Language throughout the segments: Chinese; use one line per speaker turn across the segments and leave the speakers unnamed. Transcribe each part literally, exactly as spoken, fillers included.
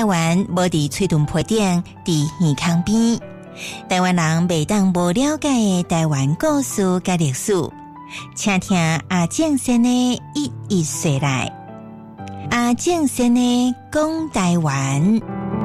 湾无伫喙脣皮顶，伫耳孔边。台湾人袂当无了解的台湾故事甲历史，请听阿正先的一一说来。阿正先的讲台湾。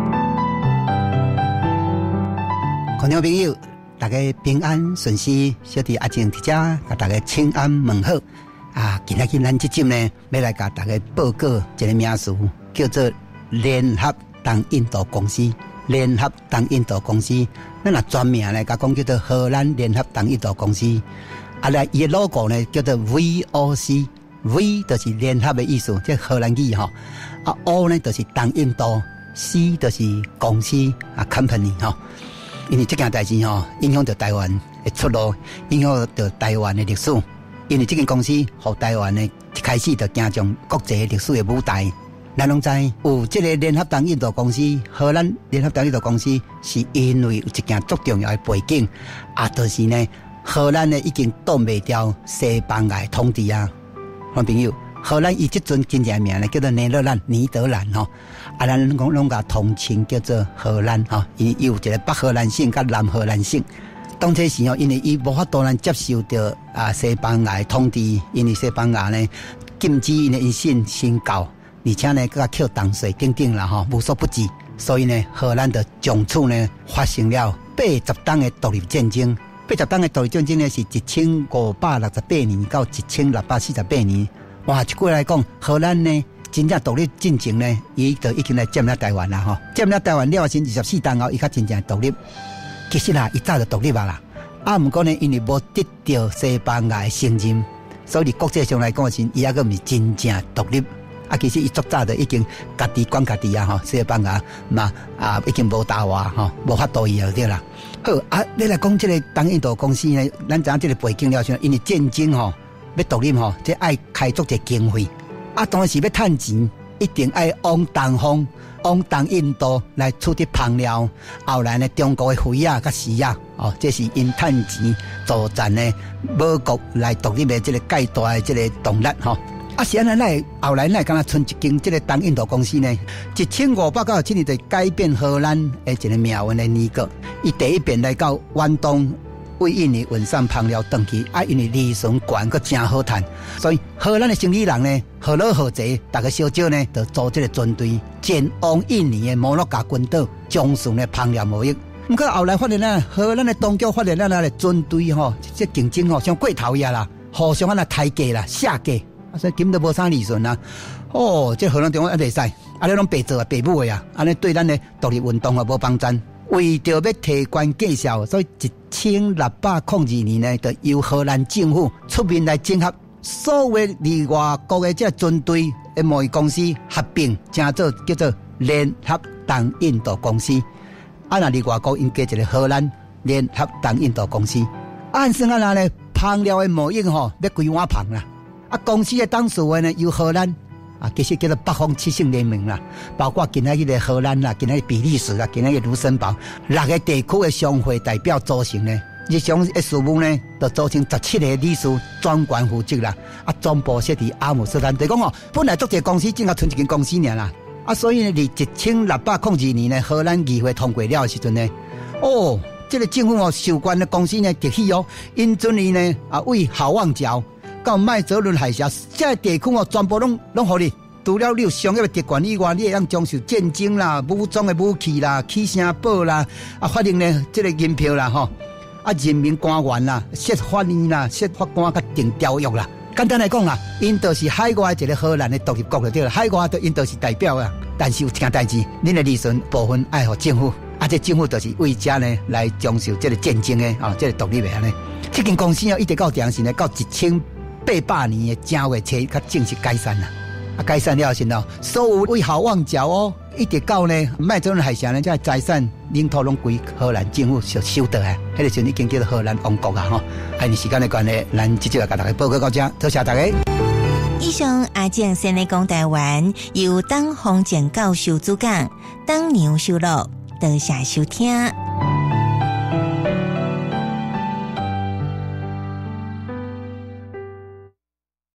观众朋友，大家平安顺遂，小弟阿正伫遮甲大家请安问好。啊，今仔日咱这集呢，要来甲大家报告一个名词，叫做联合东印度公司。联合东印度公司，咱若全名呢，甲讲叫做荷兰联合东印度公司。啊，来伊的 logo 呢，叫做 V O C。V 就是联合的意思，即荷兰语吼。啊 ，O 呢就是东印度 ，C 就是公司啊 ，company 吼。因为这件代志吼，影响到台湾的出路，影响到台湾的历史。因为这间公司，互台湾呢一开始就走上国际历史的舞台。咱拢知有这个联合东印度公司，荷兰联合东印度公司，是因为有一件足重要的背景，啊，就是呢，荷兰呢已经挡袂掉西班牙统治啊。看朋友，荷兰伊即阵真正名呢叫做尼德兰，尼德兰吼，啊，咱讲拢甲统称叫做荷兰吼，伊有一个北荷兰省甲南荷兰省。当初时候，因为伊无法度咱接受到啊西班牙统治，因为西班牙呢禁止因的因信信教。而且呢，佮扣重税等等啦吼，无所不至。所以呢，荷兰就从此呢发生了八十档的独立战争。八十档的独立战争呢，是一千五百六十八年到一千六百四十八年。哇，一句来讲，荷兰呢真正独立进程呢，伊就已经来占了台湾啦吼。占了台湾了，先二十四档后，伊较真正独立。其实啦，伊早就独立啊啦。啊，毋过呢，因为无得到西班牙的承认，所以国际上来讲，是伊还个毋是真正独立。啊，其实伊足早就已经家己管家己啊吼，西班牙嘛啊已经无打话吼，无法度伊就对啦。好啊，你来讲这个东印度公司呢，咱知影这个背景了先，因为战争吼要独立吼，这爱开足一经费，啊，当时要趁钱，一定爱往东方、往东印度来出啲香料，后来呢，中国的灰啊、甲石啊，哦，这是因趁钱助战呢，母国来独立的这个介大的这个动力吼。啊，是安尼来，后来来敢若剩一间这个东印度公司呢，一千五百九十七年就改变荷兰的一个命运的年国。伊第一遍来到远东，为印尼运送香料转去，啊，因为利润悬，佮真好赚，所以荷兰的生意人呢，何老何济，大家小少呢，就组这个军队，前往印尼的摩洛哥群岛，从事呢香料贸易。不过后来发现呢，荷兰的当局发现咱的军队吼，这竞争吼像过头呀啦，互相安那抬价啦，下价。所以根本都无啥利润啊！哦，这荷兰中央一袂使，啊，你拢白做啊，白母的啊，安尼对咱的独立运动啊无帮助。为着要提悬价销，所以一千六百零二年呢，就由荷兰政府出面来整合所有离外国的这军队的贸易公司合并，成做叫做联合东印度公司。啊，那离外国应加一个荷兰联合东印度公司。按算啊呢，香料的贸易吼要规碗香啦。啊，公司的董事会呢由荷兰啊，其实叫做北方七省联盟啦，包括今仔日的荷兰啦、今仔日比利时啦、今仔日卢森堡六个地区的商会代表组成呢。日常的事务呢，就组成十七个理事专权负责啦。啊，总部设伫阿姆斯特丹。就讲哦，本来做这公司，只啊剩一间公司尔啦。啊，所以呢，伫一千六百零二年呢，荷兰议会通过了的时阵呢，哦，这个政府哦，受关的公司呢，特许哦，因准伊呢啊，为好望角。到麦哲伦海峡，这个地区哦，全部拢拢互你。除了你有商业的特权以外，你会当从事战争啦、武装的武器啦、起声宝啦，啊，法定呢，这个银票啦，吼，啊，人民官员啦、设法院啦、设法官甲定条约啦。简单来讲啦，因就是海外一个荷兰的独立国就对了，海外就因就是代表啊。但是有一件代志，恁的利润部分爱互政府，啊，这政府就是为家呢来从事这个战争的啊，这个独立的安尼。这间公司哦，一直到当时呢，到一千。八百年的正月初，才正式解散啦。啊，解散了后，所有为好望角哦，一直到呢麦哲伦海峡呢，这财产领土拢归荷兰政府所收得啊。迄个时候已经叫做荷兰王国啊，吼。因为时间的关系，咱即就来甲大家报告到这，多谢大家。
以上阿正先来讲台湾，由当洪建教授主讲，当牛收录，多谢收听。